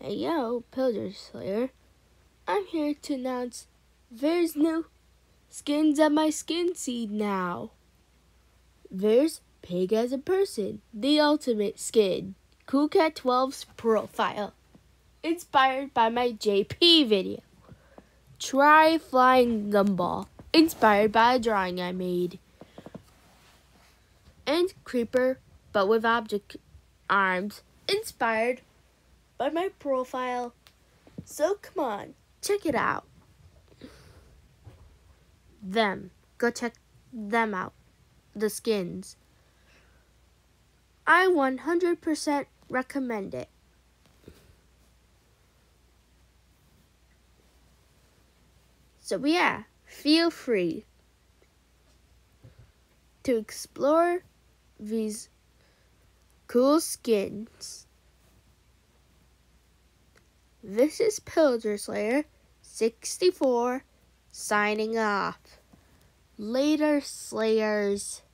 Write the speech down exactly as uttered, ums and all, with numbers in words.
Hey yo, Pillager Slayer. I'm here to announce there's new skins on my Skinseed now. There's Pig as a Person, the ultimate skin. Cool Cat twelve's profile. Inspired by my J P video. Try Flying Gumball. Inspired by a drawing I made. And Creeper, but with object arms. Inspired by my profile. So come on, check it out. Them. Go check them out. The skins. I one hundred percent recommend it. So yeah, feel free to explore these cool skins. This is Pillager Slayer sixty-four signing off. Later, Slayers.